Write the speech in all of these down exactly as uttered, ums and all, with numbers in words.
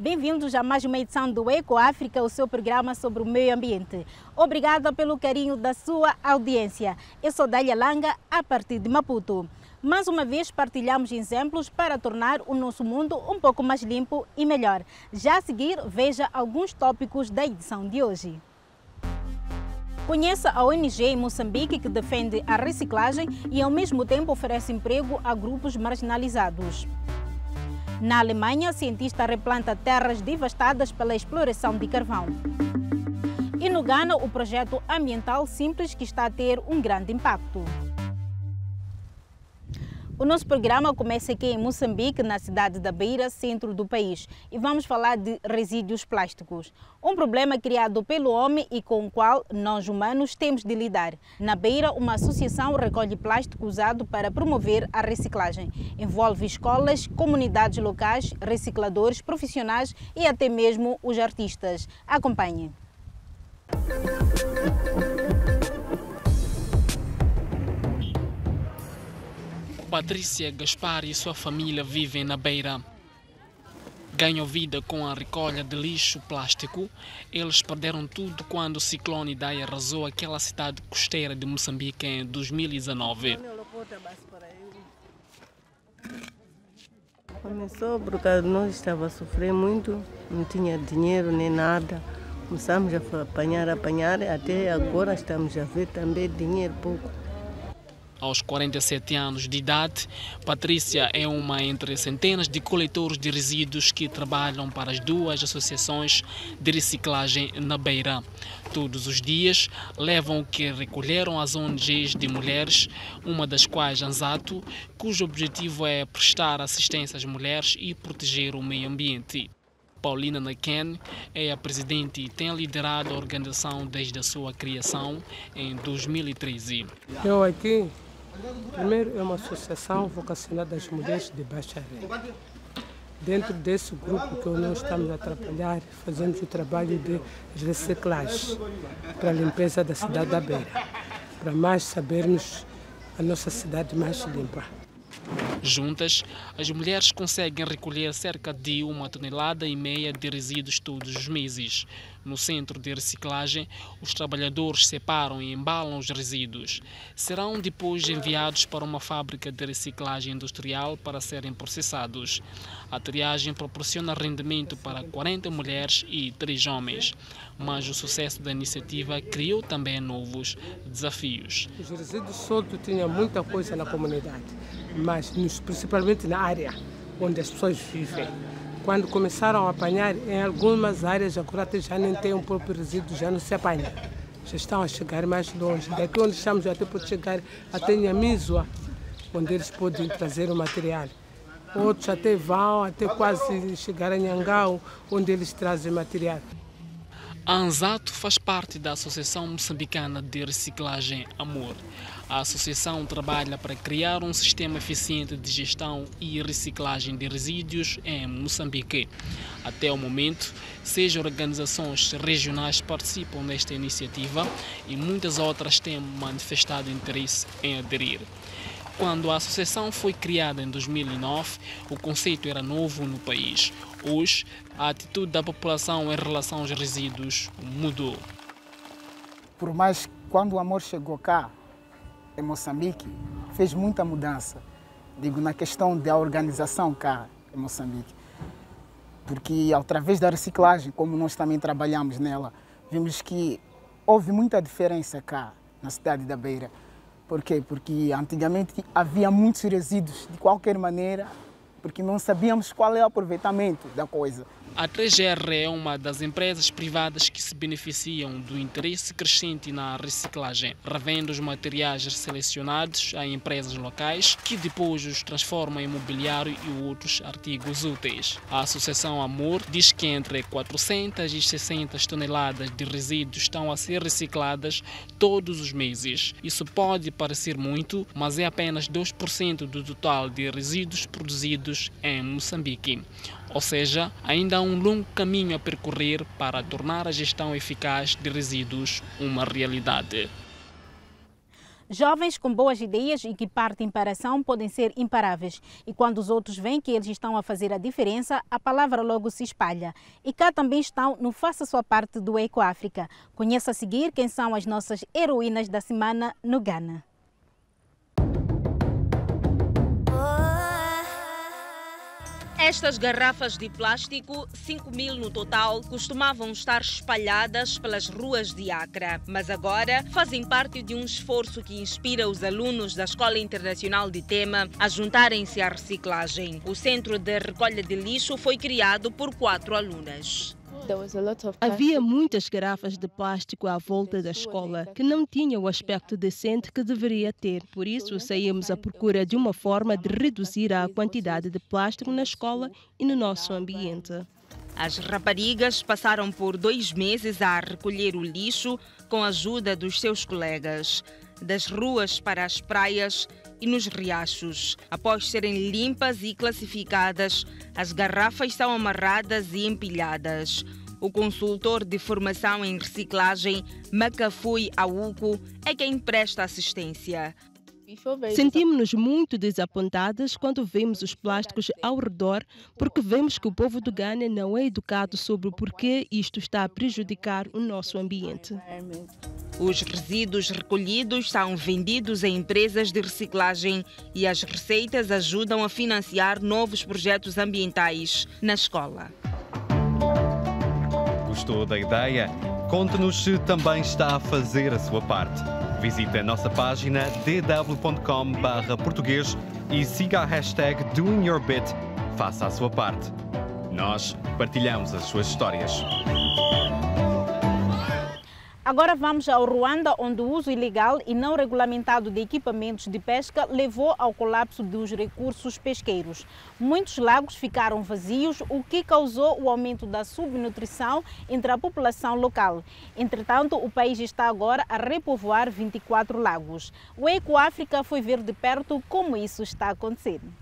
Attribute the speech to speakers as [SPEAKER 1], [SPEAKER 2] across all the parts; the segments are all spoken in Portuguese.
[SPEAKER 1] Bem-vindos a mais uma edição do Eco África, o seu programa sobre o meio ambiente. Obrigada pelo carinho da sua audiência. Eu sou Dália Langa, a partir de Maputo. Mais uma vez partilhamos exemplos para tornar o nosso mundo um pouco mais limpo e melhor. Já a seguir, veja alguns tópicos da edição de hoje. Conheça a O N G em Moçambique que defende a reciclagem e ao mesmo tempo oferece emprego a grupos marginalizados. Na Alemanha, cientista replanta terras devastadas pela exploração de carvão. E no Ghana, o projeto ambiental simples que está a ter um grande impacto. O nosso programa começa aqui em Moçambique, na cidade da Beira, centro do país, e vamos falar de resíduos plásticos. Um problema criado pelo homem e com o qual nós humanos temos de lidar. Na Beira, uma associação recolhe plástico usado para promover a reciclagem. Envolve escolas, comunidades locais, recicladores, profissionais e até mesmo os artistas. Acompanhe.
[SPEAKER 2] Patrícia Gaspar e sua família vivem na Beira. Ganham vida com a recolha de lixo plástico. Eles perderam tudo quando o ciclone Idai arrasou aquela cidade costeira de Moçambique em dois mil e dezenove.
[SPEAKER 3] Começou porque nós estávamos a sofrer muito, não tinha dinheiro nem nada. Começamos a apanhar, apanhar, até agora estamos a ver também dinheiro pouco.
[SPEAKER 2] Aos quarenta e sete anos de idade, Patrícia é uma entre centenas de coletores de resíduos que trabalham para as duas associações de reciclagem na Beira. Todos os dias levam o que recolheram às O N Gs de mulheres, uma das quais Anzato, cujo objetivo é prestar assistência às mulheres e proteger o meio ambiente. Paulina Naken é a presidente e tem liderado a organização desde a sua criação em dois mil e treze.
[SPEAKER 4] Eu aqui, primeiro, é uma associação vocacionada às mulheres de baixa renda. Dentro desse grupo que nós estamos a trabalhar, fazemos o trabalho de reciclagem para a limpeza da cidade da Beira, para mais sabermos a nossa cidade mais limpa.
[SPEAKER 2] Juntas, as mulheres conseguem recolher cerca de uma tonelada e meia de resíduos todos os meses. No centro de reciclagem, os trabalhadores separam e embalam os resíduos. Serão depois enviados para uma fábrica de reciclagem industrial para serem processados. A triagem proporciona rendimento para quarenta mulheres e três homens. Mas o sucesso da iniciativa criou também novos desafios.
[SPEAKER 4] Os resíduos soltos tinham muita coisa na comunidade, mas principalmente na área onde as pessoas vivem. Quando começaram a apanhar, em algumas áreas agora já nem tem um próprio resíduo, já não se apanha. Já estão a chegar mais longe. Daqui onde estamos até pode chegar até Nhamisua, onde eles podem trazer o material. Outros até vão até quase chegar a Nhangau, onde eles trazem material.
[SPEAKER 2] A Anzato faz parte da Associação Moçambicana de Reciclagem Amor. A associação trabalha para criar um sistema eficiente de gestão e reciclagem de resíduos em Moçambique. Até o momento, seis organizações regionais participam nesta iniciativa e muitas outras têm manifestado interesse em aderir. Quando a associação foi criada em dois mil e nove, o conceito era novo no país. Hoje, a atitude da população em relação aos resíduos mudou.
[SPEAKER 5] Por mais que quando o Amor chegou cá, em Moçambique, fez muita mudança. Digo, na questão da organização cá em Moçambique. Porque, através da reciclagem, como nós também trabalhamos nela, vimos que houve muita diferença cá na cidade da Beira. Por quê? Porque antigamente havia muitos resíduos de qualquer maneira, porque não sabíamos qual é o aproveitamento da coisa.
[SPEAKER 2] A três R é uma das empresas privadas que se beneficiam do interesse crescente na reciclagem, revende os materiais selecionados a empresas locais que depois os transformam em mobiliário e outros artigos úteis. A Associação Amor diz que entre quatrocentas e seiscentas toneladas de resíduos estão a ser recicladas todos os meses. Isso pode parecer muito, mas é apenas dois por cento do total de resíduos produzidos em Moçambique. Ou seja, ainda há um longo caminho a percorrer para tornar a gestão eficaz de resíduos uma realidade.
[SPEAKER 1] Jovens com boas ideias e que partem para a ação podem ser imparáveis. E quando os outros veem que eles estão a fazer a diferença, a palavra logo se espalha. E cá também estão no Faça Sua Parte do Eco África. Conheça a seguir quem são as nossas heroínas da semana no Ghana.
[SPEAKER 6] Estas garrafas de plástico, cinco mil no total, costumavam estar espalhadas pelas ruas de Accra, mas agora fazem parte de um esforço que inspira os alunos da Escola Internacional de Tema a juntarem-se à reciclagem. O Centro de Recolha de Lixo foi criado por quatro alunas.
[SPEAKER 7] Havia muitas garrafas de plástico à volta da escola que não tinham o aspecto decente que deveria ter. Por isso, saímos à procura de uma forma de reduzir a quantidade de plástico na escola e no nosso ambiente.
[SPEAKER 6] As raparigas passaram por dois meses a recolher o lixo com a ajuda dos seus colegas, das ruas para as praias e nos riachos. Após serem limpas e classificadas, as garrafas são amarradas e empilhadas. O consultor de formação em reciclagem, Makafui Auco, é quem presta assistência.
[SPEAKER 7] Sentimos-nos muito desapontadas quando vemos os plásticos ao redor, porque vemos que o povo do Ghana não é educado sobre o porquê isto está a prejudicar o nosso ambiente.
[SPEAKER 6] Os resíduos recolhidos são vendidos a empresas de reciclagem e as receitas ajudam a financiar novos projetos ambientais na escola.
[SPEAKER 8] Gostou da ideia? Conte-nos se também está a fazer a sua parte. Visite a nossa página d w ponto com barra português e siga a hashtag DoingYourBit. Faça a sua parte. Nós partilhamos as suas histórias.
[SPEAKER 1] Agora vamos ao Ruanda, onde o uso ilegal e não regulamentado de equipamentos de pesca levou ao colapso dos recursos pesqueiros. Muitos lagos ficaram vazios, o que causou o aumento da subnutrição entre a população local. Entretanto, o país está agora a repovoar vinte e quatro lagos. O Eco África foi ver de perto como isso está acontecendo.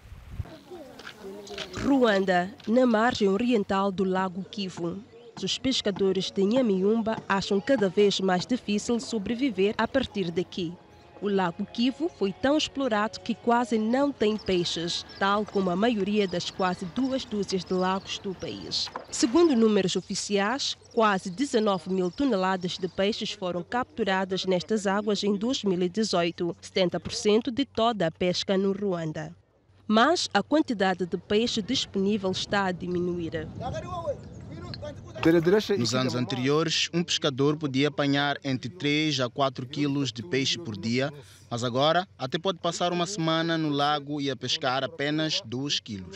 [SPEAKER 7] Ruanda, na margem oriental do Lago Kivu. Os pescadores de Nyamiumba acham cada vez mais difícil sobreviver a partir daqui. O Lago Kivu foi tão explorado que quase não tem peixes, tal como a maioria das quase duas dúzias de lagos do país. Segundo números oficiais, quase dezenove mil toneladas de peixes foram capturadas nestas águas em dois mil e dezoito, setenta por cento de toda a pesca no Ruanda. Mas a quantidade de peixe disponível está a diminuir.
[SPEAKER 9] Nos anos anteriores, um pescador podia apanhar entre três a quatro quilos de peixe por dia, mas agora até pode passar uma semana no lago e a pescar apenas dois quilos.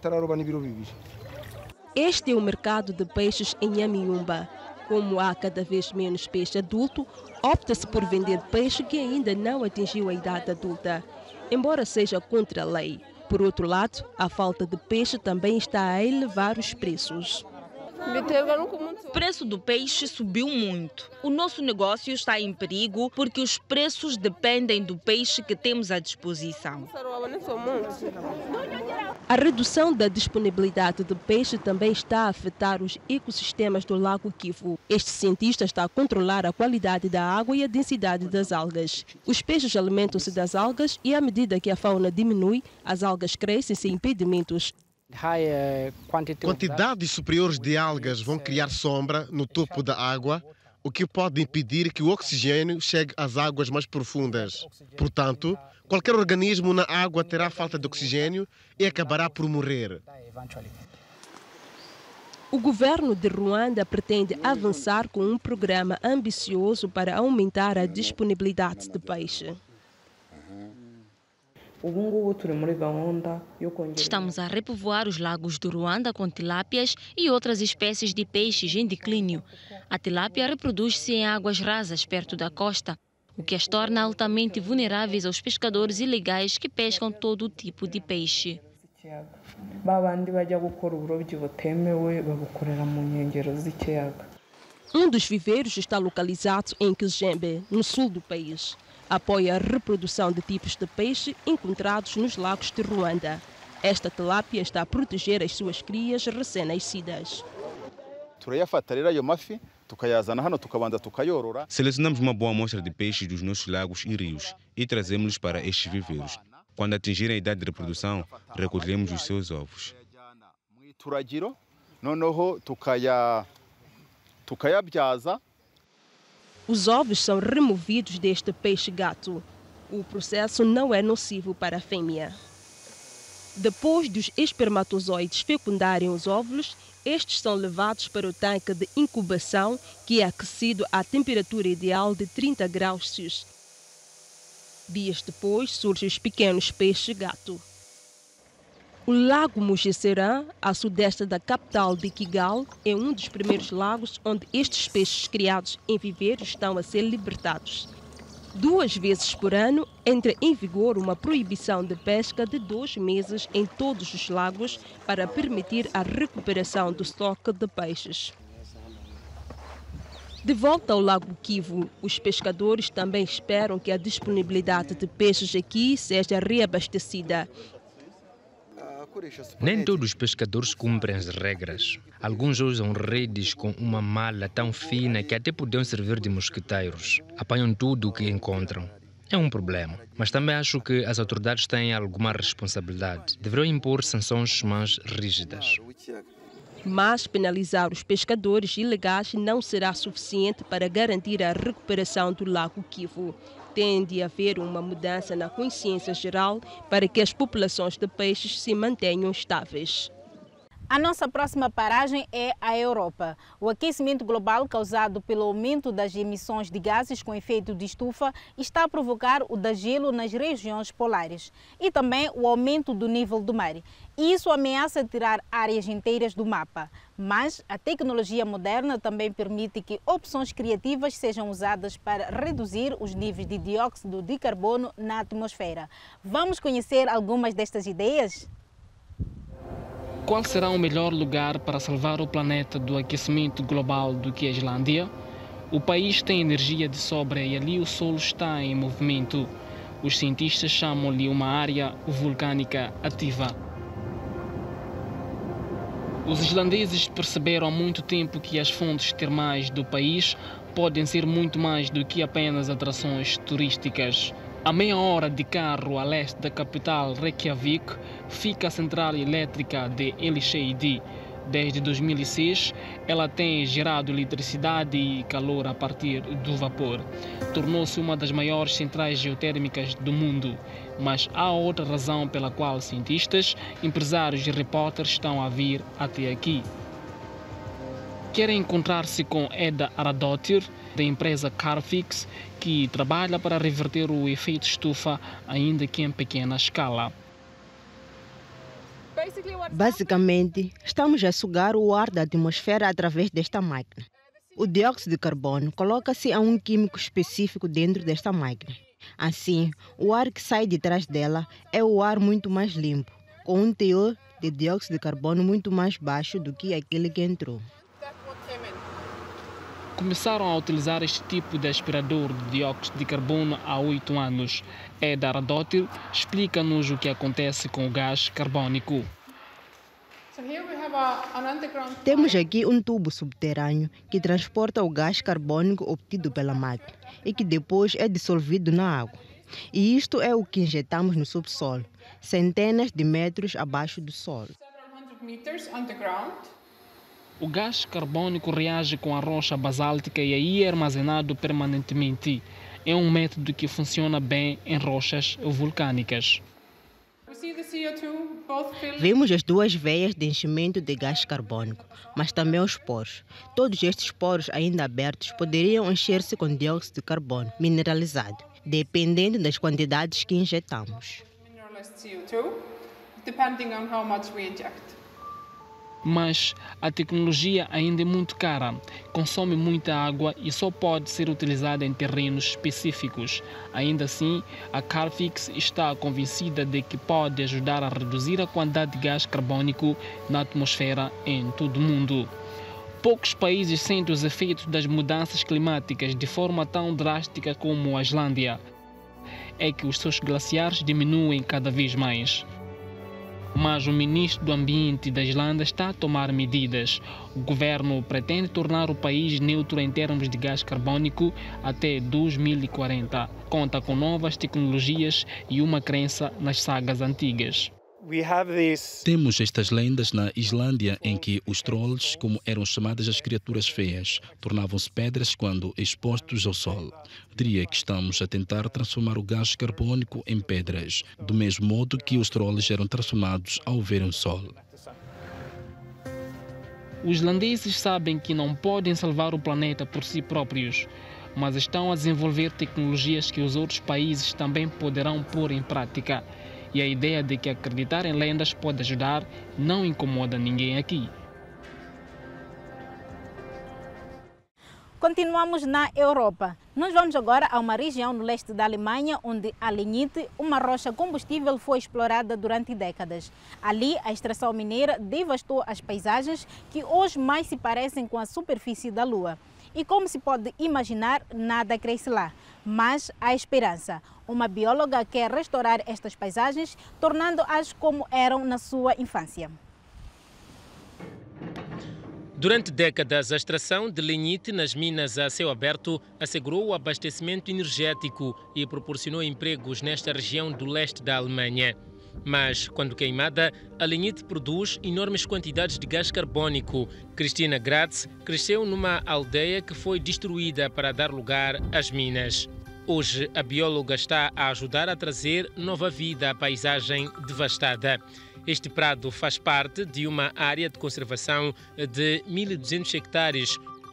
[SPEAKER 7] Este é o mercado de peixes em Nyamiumba. Como há cada vez menos peixe adulto, opta-se por vender peixe que ainda não atingiu a idade adulta, embora seja contra a lei. Por outro lado, a falta de peixe também está a elevar os preços.
[SPEAKER 6] O preço do peixe subiu muito. O nosso negócio está em perigo porque os preços dependem do peixe que temos à disposição.
[SPEAKER 7] A redução da disponibilidade de peixe também está a afetar os ecossistemas do Lago Kivu. Este cientista está a controlar a qualidade da água e a densidade das algas. Os peixes alimentam-se das algas e, à medida que a fauna diminui, as algas crescem sem impedimentos.
[SPEAKER 10] Quantidades superiores de algas vão criar sombra no topo da água, o que pode impedir que o oxigênio chegue às águas mais profundas. Portanto, qualquer organismo na água terá falta de oxigênio e acabará por morrer.
[SPEAKER 7] O governo de Ruanda pretende avançar com um programa ambicioso para aumentar a disponibilidade de peixe.
[SPEAKER 11] Estamos a repovoar os lagos do Ruanda com tilápias e outras espécies de peixes em declínio. A tilápia reproduz-se em águas rasas perto da costa, o que as torna altamente vulneráveis aos pescadores ilegais que pescam todo tipo de peixe.
[SPEAKER 7] Um dos viveiros está localizado em Kijembe, no sul do país. Apoia a reprodução de tipos de peixe encontrados nos lagos de Ruanda. Esta tilápia está a proteger as suas crias recém-nascidas.
[SPEAKER 12] Selecionamos uma boa amostra de peixes dos nossos lagos e rios e trazemos-los para estes viveiros. Quando atingirem a idade de reprodução, recolhemos os seus ovos.
[SPEAKER 7] Os ovos são removidos deste peixe-gato. O processo não é nocivo para a fêmea. Depois dos espermatozoides fecundarem os óvulos, estes são levados para o tanque de incubação, que é aquecido à temperatura ideal de trinta graus Celsius. Dias depois, surgem os pequenos peixes-gato. O Lago Mujecerã, a sudeste da capital de Kigali, é um dos primeiros lagos onde estes peixes criados em viveiros estão a ser libertados. Duas vezes por ano entra em vigor uma proibição de pesca de dois meses em todos os lagos para permitir a recuperação do estoque de peixes. De volta ao Lago Kivu, os pescadores também esperam que a disponibilidade de peixes aqui seja reabastecida.
[SPEAKER 13] Nem todos os pescadores cumprem as regras. Alguns usam redes com uma malha tão fina que até podiam servir de mosquiteiros. Apanham tudo o que encontram. É um problema. Mas também acho que as autoridades têm alguma responsabilidade. Deveriam impor sanções mais rígidas.
[SPEAKER 7] Mas penalizar os pescadores ilegais não será suficiente para garantir a recuperação do Lago Kivu. Tem de haver uma mudança na consciência geral para que as populações de peixes se mantenham estáveis.
[SPEAKER 1] A nossa próxima paragem é a Europa. O aquecimento global causado pelo aumento das emissões de gases com efeito de estufa está a provocar o degelo nas regiões polares e também o aumento do nível do mar. E isso ameaça tirar áreas inteiras do mapa. Mas a tecnologia moderna também permite que opções criativas sejam usadas para reduzir os níveis de dióxido de carbono na atmosfera. Vamos conhecer algumas destas ideias?
[SPEAKER 2] Qual será o melhor lugar para salvar o planeta do aquecimento global do que a Islândia? O país tem energia de sobra e ali o solo está em movimento. Os cientistas chamam-lhe uma área vulcânica ativa. Os islandeses perceberam há muito tempo que as fontes termais do país podem ser muito mais do que apenas atrações turísticas. A meia hora de carro a leste da capital Reykjavik fica a central elétrica de Elisheiði. Desde dois mil e seis, ela tem gerado eletricidade e calor a partir do vapor. Tornou-se uma das maiores centrais geotérmicas do mundo. Mas há outra razão pela qual cientistas, empresários e repórteres estão a vir até aqui. Querem encontrar-se com Eda Aradóttir, da empresa Carfix, que trabalha para reverter o efeito estufa, ainda que em pequena escala.
[SPEAKER 14] Basicamente, estamos a sugar o ar da atmosfera através desta máquina. O dióxido de carbono coloca-se a um químico específico dentro desta máquina. Assim, o ar que sai de trás dela é o ar muito mais limpo, com um teor de dióxido de carbono muito mais baixo do que aquele que entrou.
[SPEAKER 2] Começaram a utilizar este tipo de aspirador de dióxido de carbono há oito anos. Eda Aradóttir explica-nos o que acontece com o gás carbônico.
[SPEAKER 14] Temos aqui um tubo subterrâneo que transporta o gás carbônico obtido pela máquina e que depois é dissolvido na água. E isto é o que injetamos no subsolo, centenas de metros abaixo do solo.
[SPEAKER 2] O gás carbônico reage com a rocha basáltica e aí é armazenado permanentemente. É um método que funciona bem em rochas vulcânicas.
[SPEAKER 14] Vemos as duas veias de enchimento de gás carbônico, mas também os poros. Todos estes poros ainda abertos poderiam encher-se com dióxido de carbono mineralizado, dependendo das quantidades que injetamos.
[SPEAKER 2] Mas a tecnologia ainda é muito cara, consome muita água e só pode ser utilizada em terrenos específicos. Ainda assim, a Carfix está convencida de que pode ajudar a reduzir a quantidade de gás carbônico na atmosfera em todo o mundo. Poucos países sentem os efeitos das mudanças climáticas de forma tão drástica como a Islândia. É que os seus glaciares diminuem cada vez mais. Mas o ministro do Ambiente da Islândia está a tomar medidas. O governo pretende tornar o país neutro em termos de gás carbônico até dois mil e quarenta. Conta com novas tecnologias e uma crença nas sagas antigas.
[SPEAKER 15] Temos estas lendas na Islândia em que os trolls, como eram chamadas as criaturas feias, tornavam-se pedras quando expostos ao sol. Diria que estamos a tentar transformar o gás carbônico em pedras, do mesmo modo que os trolls eram transformados ao verem o sol.
[SPEAKER 2] Os islandeses sabem que não podem salvar o planeta por si próprios, mas estão a desenvolver tecnologias que os outros países também poderão pôr em prática. E a ideia de que acreditar em lendas pode ajudar não incomoda ninguém aqui.
[SPEAKER 1] Continuamos na Europa. Nós vamos agora a uma região no leste da Alemanha, onde a lignite, uma rocha combustível, foi explorada durante décadas. Ali, a extração mineira devastou as paisagens que hoje mais se parecem com a superfície da Lua. E como se pode imaginar, nada cresce lá. Mas há esperança. Uma bióloga quer restaurar estas paisagens, tornando-as como eram na sua infância.
[SPEAKER 16] Durante décadas, a extração de lignite nas minas a céu aberto assegurou o abastecimento energético e proporcionou empregos nesta região do leste da Alemanha. Mas, quando queimada, a lignite produz enormes quantidades de gás carbônico. Christina Gratz cresceu numa aldeia que foi destruída para dar lugar às minas. Hoje, a bióloga está a ajudar a trazer nova vida à paisagem devastada. Este prado faz parte de uma área de conservação de mil e duzentos hectares.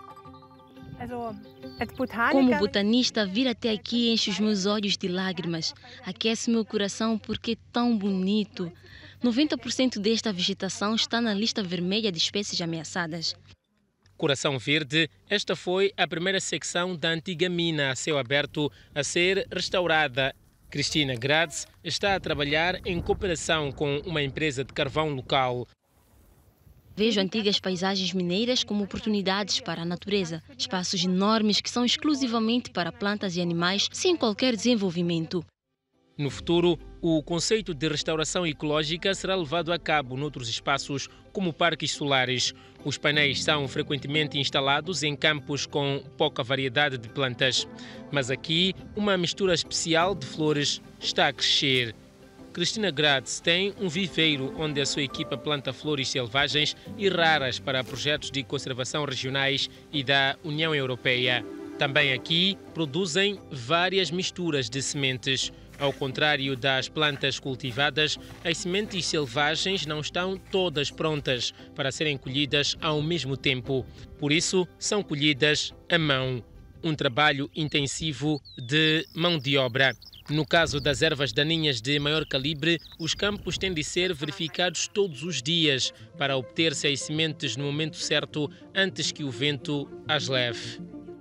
[SPEAKER 11] Como botanista, vir até aqui enche os meus olhos de lágrimas. Aquece meu coração porque é tão bonito. noventa por cento desta vegetação está na lista vermelha de espécies ameaçadas.
[SPEAKER 16] Coração Verde, esta foi a primeira secção da antiga mina a céu aberto a ser restaurada. Christina Gratz está a trabalhar em cooperação com uma empresa de carvão local.
[SPEAKER 11] Vejo antigas paisagens mineiras como oportunidades para a natureza, espaços enormes que são exclusivamente para plantas e animais sem qualquer desenvolvimento.
[SPEAKER 16] No futuro, o conceito de restauração ecológica será levado a cabo noutros espaços, como parques solares. Os painéis são frequentemente instalados em campos com pouca variedade de plantas. Mas aqui, uma mistura especial de flores está a crescer. Christina Gratz tem um viveiro onde a sua equipa planta flores selvagens e raras para projetos de conservação regionais e da União Europeia. Também aqui produzem várias misturas de sementes. Ao contrário das plantas cultivadas, as sementes selvagens não estão todas prontas para serem colhidas ao mesmo tempo. Por isso, são colhidas à mão. Um trabalho intensivo de mão de obra. No caso das ervas daninhas de maior calibre, os campos têm de ser verificados todos os dias para obter-se as sementes no momento certo antes que o vento as leve.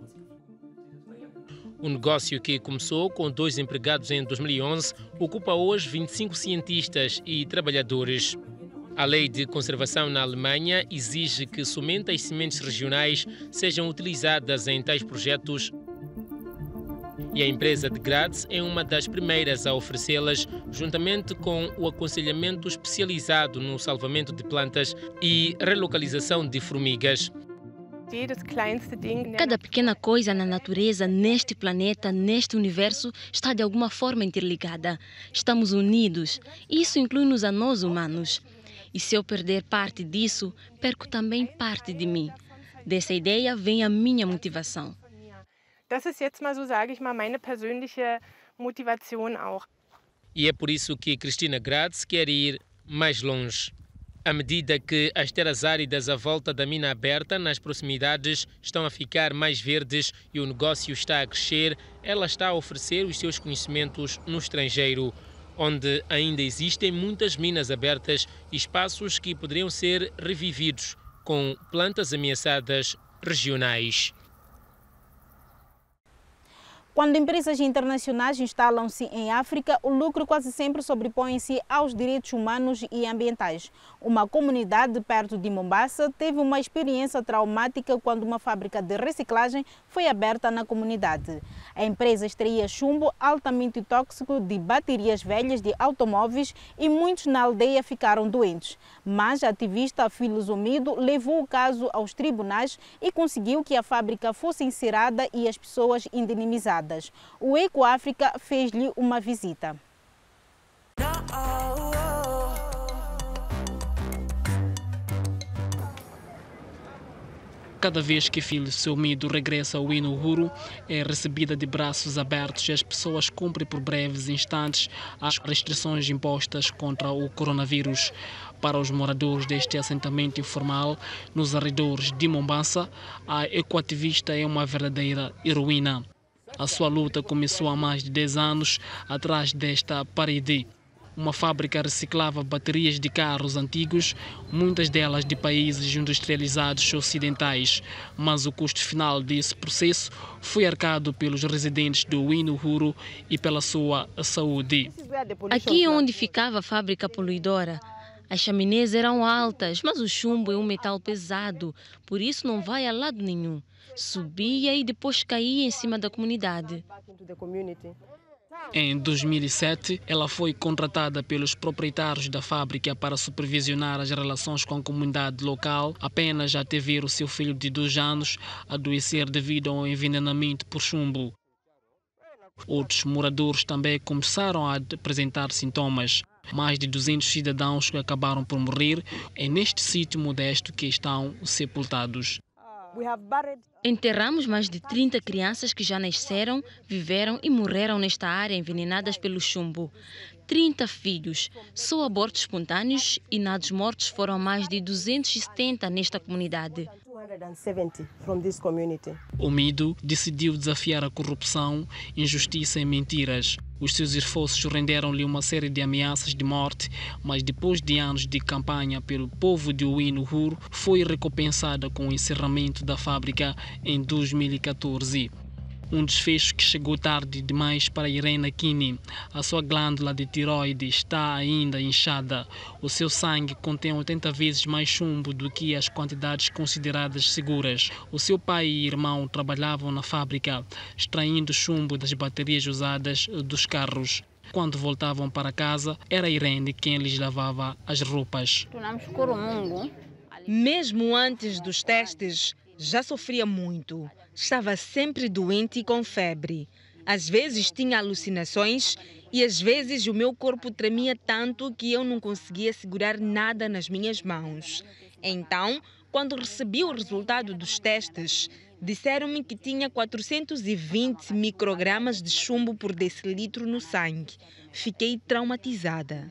[SPEAKER 16] O negócio, que começou com dois empregados em dois mil e onze, ocupa hoje vinte e cinco cientistas e trabalhadores. A lei de conservação na Alemanha exige que somente as sementes regionais sejam utilizadas em tais projetos e a empresa de Gratz é uma das primeiras a oferecê-las, juntamente com o aconselhamento especializado no salvamento de plantas e relocalização de formigas.
[SPEAKER 11] Cada pequena coisa na natureza, neste planeta, neste universo, está de alguma forma interligada. Estamos unidos. Isso inclui-nos a nós humanos. E se eu perder parte disso, perco também parte de mim. Dessa ideia vem a minha motivação.
[SPEAKER 17] Das ist jetzt mal so, sage ich mal, meine persönliche Motivation auch.
[SPEAKER 16] E é por isso que Christina Gratz quer ir mais longe. À medida que as terras áridas à volta da mina aberta nas proximidades estão a ficar mais verdes e o negócio está a crescer, ela está a oferecer os seus conhecimentos no estrangeiro, onde ainda existem muitas minas abertas e espaços que poderiam ser revividos com plantas ameaçadas regionais.
[SPEAKER 1] Quando empresas internacionais instalam-se em África, o lucro quase sempre sobrepõe-se aos direitos humanos e ambientais. Uma comunidade perto de Mombasa teve uma experiência traumática quando uma fábrica de reciclagem foi aberta na comunidade. A empresa extraía chumbo altamente tóxico de baterias velhas de automóveis e muitos na aldeia ficaram doentes. Mas a ativista Filos Umido levou o caso aos tribunais e conseguiu que a fábrica fosse encerrada e as pessoas indenizadas. O Eco África fez-lhe uma visita.
[SPEAKER 2] Cada vez que Filos Umido regressa ao Winu Uhuru, é recebida de braços abertos e as pessoas cumprem por breves instantes as restrições impostas contra o coronavírus. Para os moradores deste assentamento informal nos arredores de Mombasa, a ecoativista é uma verdadeira heroína. A sua luta começou há mais de dez anos atrás desta parede. Uma fábrica reciclava baterias de carros antigos, muitas delas de países industrializados ocidentais. Mas o custo final desse processo foi arcado pelos residentes do Winu Uhuru e pela sua saúde.
[SPEAKER 11] Aqui onde ficava a fábrica poluidora, as chaminés eram altas, mas o chumbo é um metal pesado, por isso não vai a lado nenhum. Subia e depois caía em cima da comunidade.
[SPEAKER 2] Em dois mil e sete, ela foi contratada pelos proprietários da fábrica para supervisionar as relações com a comunidade local, apenas até ver o seu filho de dois anos adoecer devido ao envenenamento por chumbo. Outros moradores também começaram a apresentar sintomas. Mais de duzentos cidadãos que acabaram por morrer é neste sítio modesto que estão sepultados.
[SPEAKER 11] Enterramos mais de trinta crianças que já nasceram, viveram e morreram nesta área envenenadas pelo chumbo. trinta filhos, só abortos espontâneos e nados mortos foram mais de duzentos e setenta nesta comunidade.
[SPEAKER 2] Umido decidiu desafiar a corrupção, injustiça e mentiras. Os seus esforços renderam-lhe uma série de ameaças de morte, mas depois de anos de campanha pelo povo de Winu Uhuru, foi recompensada com o encerramento da fábrica em dois mil e catorze. Um desfecho que chegou tarde demais para Irene Kini. A sua glândula de tiroide está ainda inchada. O seu sangue contém oitenta vezes mais chumbo do que as quantidades consideradas seguras. O seu pai e irmão trabalhavam na fábrica, extraindo chumbo das baterias usadas dos carros. Quando voltavam para casa, era Irene quem lhes lavava as roupas.
[SPEAKER 6] Mesmo antes dos testes, já sofria muito. Estava sempre doente e com febre. Às vezes tinha alucinações e às vezes o meu corpo tremia tanto que eu não conseguia segurar nada nas minhas mãos. Então, quando recebi o resultado dos testes, disseram-me que tinha quatrocentos e vinte microgramas de chumbo por decilitro no sangue. Fiquei traumatizada.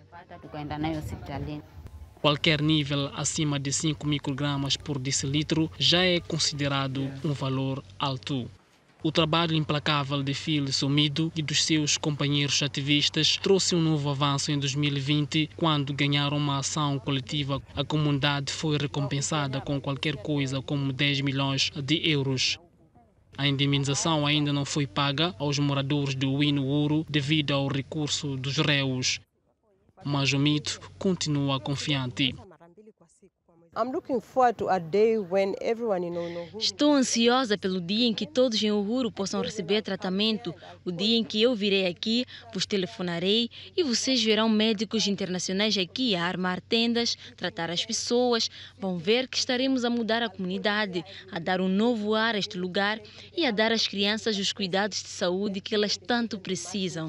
[SPEAKER 2] Qualquer nível acima de cinco microgramas por decilitro já é considerado um valor alto. O trabalho implacável de Filos Umido e dos seus companheiros ativistas trouxe um novo avanço em dois mil e vinte, quando ganharam uma ação coletiva. A comunidade foi recompensada com qualquer coisa como dez milhões de euros. A indemnização ainda não foi paga aos moradores do Winu Uhuru devido ao recurso dos réus. Mas o mito continua confiante.
[SPEAKER 11] Estou ansiosa pelo dia em que todos em Uhuru possam receber tratamento. O dia em que eu virei aqui, vos telefonarei e vocês verão médicos internacionais aqui a armar tendas, tratar as pessoas. Vão ver que estaremos a mudar a comunidade, a dar um novo ar a este lugar e a dar às crianças os cuidados de saúde que elas tanto precisam.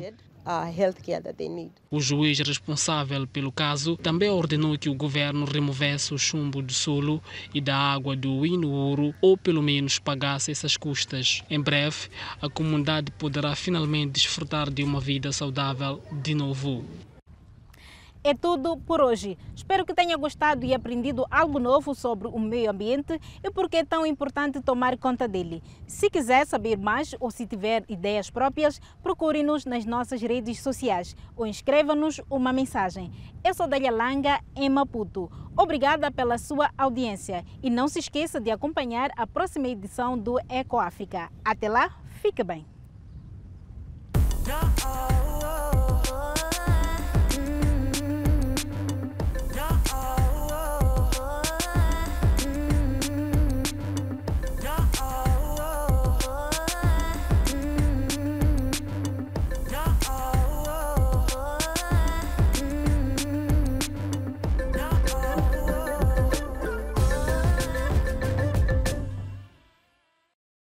[SPEAKER 2] O juiz responsável pelo caso também ordenou que o governo removesse o chumbo do solo e da água do Winu Uhuru ou pelo menos pagasse essas custas. Em breve, a comunidade poderá finalmente desfrutar de uma vida saudável de novo.
[SPEAKER 1] É tudo por hoje. Espero que tenha gostado e aprendido algo novo sobre o meio ambiente e por que é tão importante tomar conta dele. Se quiser saber mais ou se tiver ideias próprias, procure-nos nas nossas redes sociais ou escreva-nos uma mensagem. Eu sou Dália Langa, em Maputo. Obrigada pela sua audiência e não se esqueça de acompanhar a próxima edição do Eco África. Até lá, fique bem.
[SPEAKER 18] No.